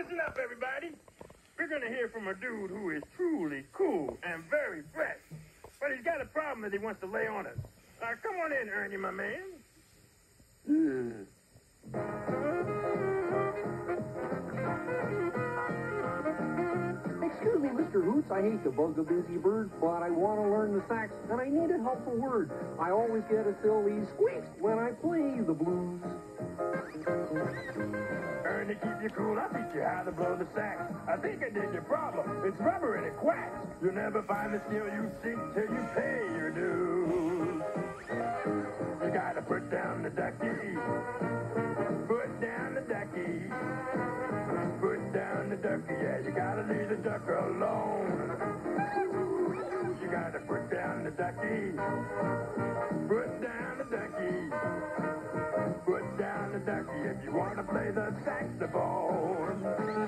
Listen up, everybody. We're going to hear from a dude who is truly cool and very fresh. But he's got a problem that he wants to lay on us. Come on in, Ernie, my man. Excuse me, Mr. Hoots, I hate to bug the busy bird, but I want to learn the sax, and I need a helpful word. I always get a silly squeak when I play the blues. Ernie, keep you cool. I'll teach you how to blow the sax. I think I dig your problem. It's rubber and it quacks. You'll never find the skill you seek till you pay your dues. You gotta put down the ducky. Put down the ducky. Put down the ducky. Yeah, you gotta leave the duck alone. You gotta put down the ducky. Put down the ducky. Put down the ducky if you want to play the saxophone.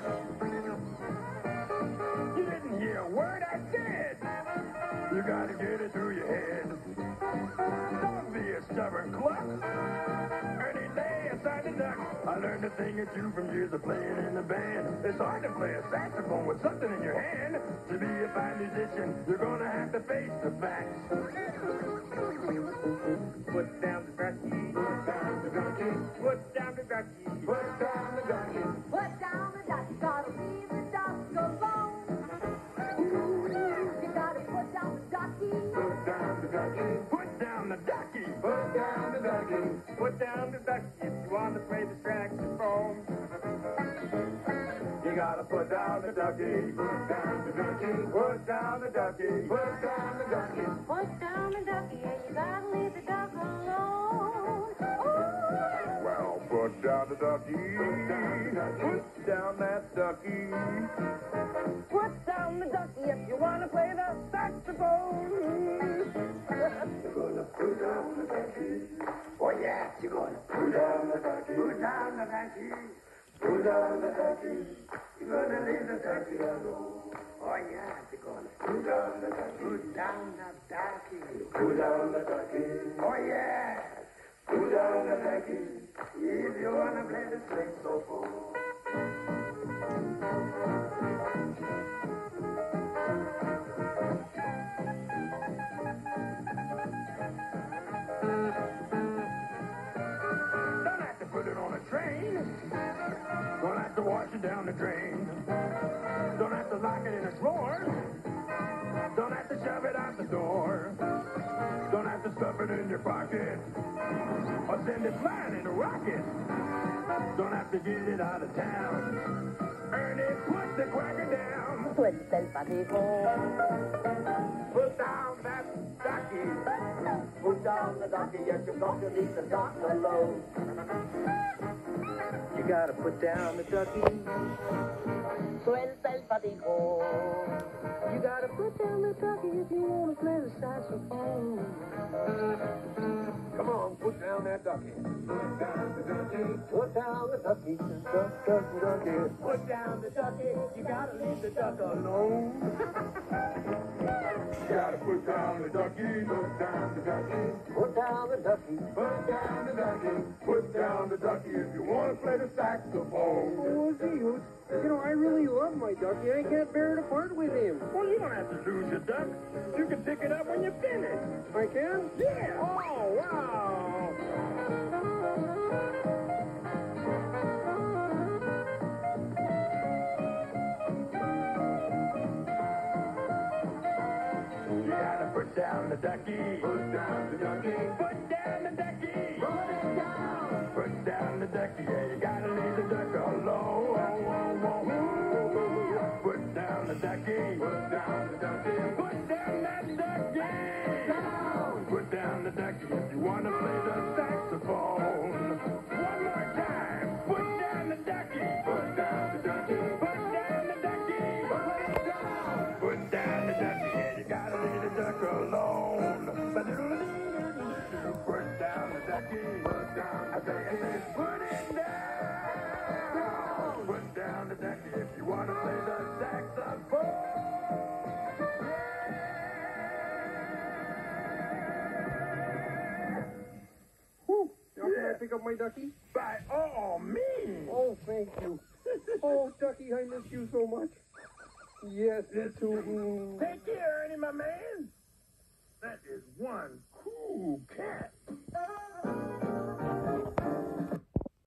You didn't hear a word I said. You gotta get it through your head. Don't be a stubborn cluck. Ernie, lay aside the duck. I learned a thing or two from years of playing in the band. It's hard to play a saxophone with something in your hand. To be a fine musician, you're gonna have to face the facts. Put down the ducky. Put down the ducky. Put down the ducky. Put down the ducky. Put down the ducky. Gotta leave the duck alone. You gotta put down the ducky. Put down the ducky. Put down the ducky. Put down the ducky. Put down the ducky if you want to play the saxophone. You gotta put down the ducky. Put down the ducky. Put down the ducky. Put down the ducky. Put down the ducky and you gotta leave the duck alone. Well, put down the ducky. Put down the ducky. Put down that ducky. Put down the ducky if you wanna play the saxophone. You're gonna put down the ducky. Oh, yeah, you're gonna put down the ducky. Put down the ducky. Put down the ducky. You're gonna leave the ducky alone. Oh, yeah, you're gonna put down the ducky. Put down the ducky. Put down the ducky. Oh, yeah. Put down the ducky. If you wanna play the saxophone. Don't have to put it on a train. Don't have to wash it down the drain. Don't have to lock it in a drawer. Don't have to shove it out the door. Don't have to stuff it in your pocket or send it flying in a rocket. Don't have to get it out of town. Ernie, put the quacker down. Suelta el patico. Put down that ducky. Put down the ducky, yes, you're going to leave the duck alone. You gotta put down the ducky. Suelta el patico. You gotta put down the ducky if you want to play the saxophone. Come on, put down that ducky. Put down the ducky. Put down the ducky. Duck, duck, ducky. Put down the ducky. You gotta leave the duck alone. You gotta put down the ducky. Put down the ducky. Put down the ducky. Put down the ducky. Put down the ducky if you want to play the saxophone. Oh, gee, Hoots. You know, I really love my ducky. I can't bear to part with him. Well, you don't have to lose your duck. You can pick it up when you finish. I can? Yeah. Oh, wow. You gotta put down the ducky. Put down the ducky. Put down the ducky. Put it down. Put down the ducky. Yeah, you gotta leave the duck alone. Put down the ducky. Put down the ducky. Put down that ducky. Down. Put down the ducky if you wanna play the saxophone. One more time. Put down the ducky. Put down the ducky. Put down the ducky. Put it down. Put down the ducky. Yeah, you gotta leave the duck alone. Put down the ducky. Put down. I say, put it down. Put down the ducky if you wanna play the saxophone. Whew. Now, can I pick up my ducky? By all means. Oh, thank you. Oh, Ducky, I miss you so much. Yes, me too. Take care, Ernie, my man. That is one cool cat.